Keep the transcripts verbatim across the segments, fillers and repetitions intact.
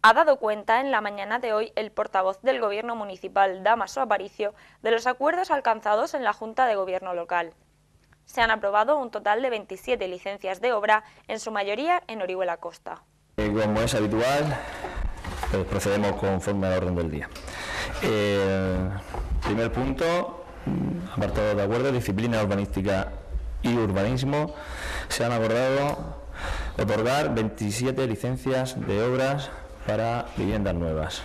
Ha dado cuenta en la mañana de hoy el portavoz del Gobierno municipal, Dámaso Aparicio, de los acuerdos alcanzados en la Junta de Gobierno local. Se han aprobado un total de veintisiete licencias de obra, en su mayoría en Orihuela Costa. Como es habitual, pues procedemos conforme al orden del día. Eh, primer punto, apartado de acuerdo, disciplina urbanística y urbanismo. Se han acordado otorgar veintisiete licencias de obras para viviendas nuevas.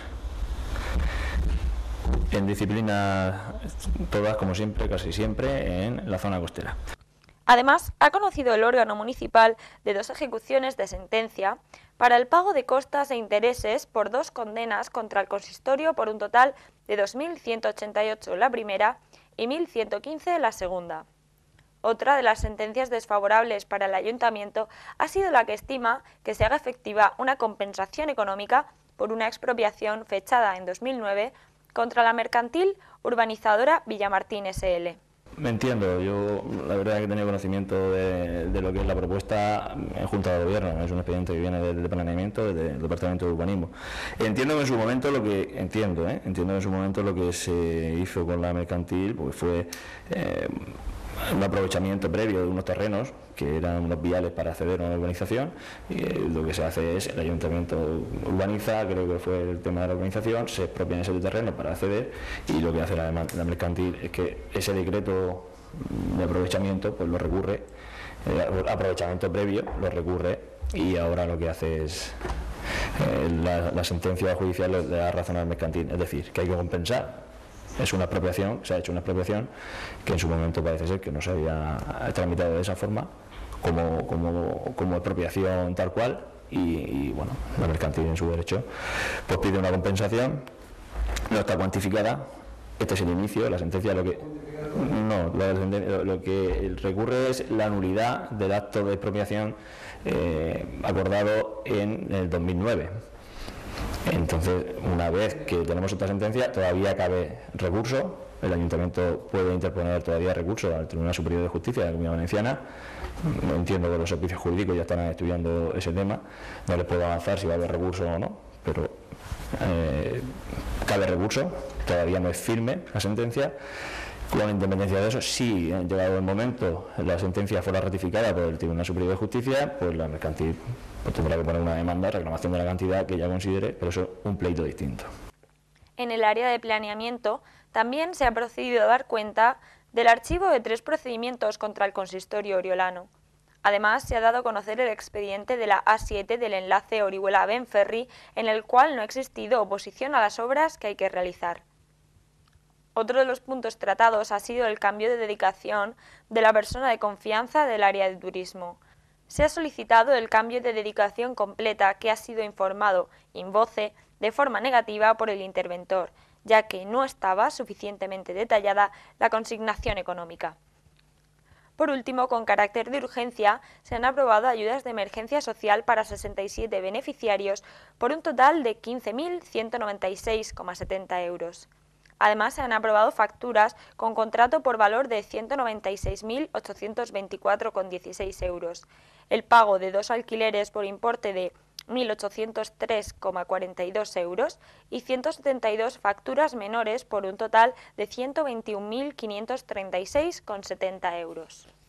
En disciplinas todas, como siempre, casi siempre, en la zona costera. Además, ha conocido el órgano municipal de dos ejecuciones de sentencia para el pago de costas e intereses por dos condenas contra el consistorio por un total de dos mil ciento ochenta y ocho la primera y mil ciento quince la segunda. Otra de las sentencias desfavorables para el ayuntamiento ha sido la que estima que se haga efectiva una compensación económica por una expropiación fechada en dos mil nueve contra la mercantil urbanizadora Villamartín ese ele. Me entiendo, yo la verdad es que he tenido conocimiento de, de lo que es la propuesta en Junta de Gobierno, es un expediente que viene del de planeamiento, del Departamento de Urbanismo. Entiendo que en su momento lo que, entiendo, ¿eh? entiendo que en su momento lo que se hizo con la mercantil pues fue eh, un aprovechamiento previo de unos terrenos que eran unos viales para acceder a una urbanización, y eh, lo que se hace es, el ayuntamiento urbaniza, creo que fue el tema de la urbanización, se expropian ese terreno para acceder, y lo que hace la, la mercantil es que ese decreto de aprovechamiento pues lo recurre, eh, aprovechamiento previo lo recurre, y ahora lo que hace es eh, la, la sentencia judicial le da razón al mercantil, es decir, que hay que compensar. Es una expropiación, se ha hecho una expropiación que en su momento parece ser que no se había tramitado de esa forma, como, como, como expropiación tal cual, y, y bueno, la mercantil en su derecho pues pide una compensación, no está cuantificada, este es el inicio, la sentencia lo que no, lo, lo que recurre es la nulidad del acto de expropiación eh, acordado en el dos mil nueve. Entonces, una vez que tenemos esta sentencia, todavía cabe recurso, el ayuntamiento puede interponer todavía recurso al Tribunal Superior de Justicia de la Comunidad Valenciana. No entiendo que los servicios jurídicos ya están estudiando ese tema, no les puedo avanzar si va a haber recurso o no, pero eh, cabe recurso, todavía no es firme la sentencia. Con independencia de eso, si ha llegado el momento, la sentencia fuera ratificada por el Tribunal Superior de Justicia, pues la mercantil pues tendrá que poner una demanda, reclamación de la cantidad que ella considere, pero eso es un pleito distinto. En el área de planeamiento también se ha procedido a dar cuenta del archivo de tres procedimientos contra el consistorio oriolano. Además, se ha dado a conocer el expediente de la A siete del enlace Orihuela-Benferri, en el cual no ha existido oposición a las obras que hay que realizar. Otro de los puntos tratados ha sido el cambio de dedicación de la persona de confianza del área de turismo. Se ha solicitado el cambio de dedicación completa, que ha sido informado in voce de forma negativa por el interventor, ya que no estaba suficientemente detallada la consignación económica. Por último, con carácter de urgencia, se han aprobado ayudas de emergencia social para sesenta y siete beneficiarios por un total de quince mil ciento noventa y seis coma setenta euros. Además, se han aprobado facturas con contrato por valor de ciento noventa y seis mil ochocientos veinticuatro coma dieciséis euros, el pago de dos alquileres por importe de mil ochocientos tres coma cuarenta y dos euros y ciento setenta y dos facturas menores por un total de ciento veintiún mil quinientos treinta y seis coma setenta euros.